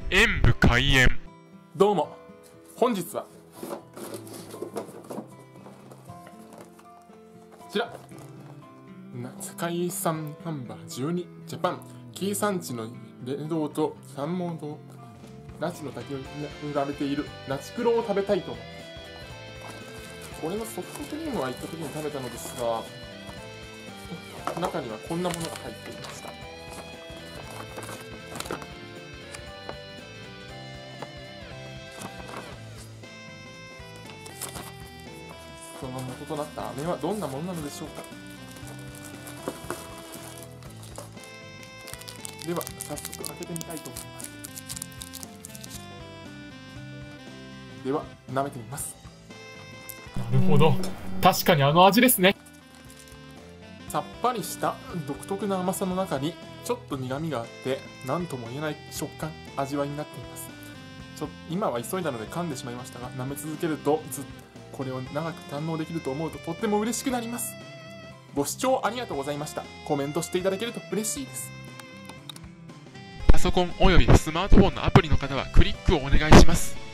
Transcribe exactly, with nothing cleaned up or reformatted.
演武開演。 どうも、本日はこちらな世界遺産ナンバーじゅうにジャパン紀伊山地の霊道と三門堂那智の滝に売られている那智黒を食べたいと思う。これのソフトクリームは行った時に食べたのですが、中にはこんなものが入っていました。その元となった飴はどんなものなのでしょうか。では早速開けてみたいと思います。では舐めてみます。 なるほど、確かにあの味ですね。 さっぱりした独特な甘さの中にちょっと苦みがあって何とも言えない食感味わいになっています。ちょ今は急いだので噛んでしまいましたが、舐め続けるとずこれを長く堪能できると思うととっても嬉しくなります。ご視聴ありがとうございました。コメントしていただけると嬉しいです。 パソコンおよびスマートフォンのアプリの方はクリックをお願いします。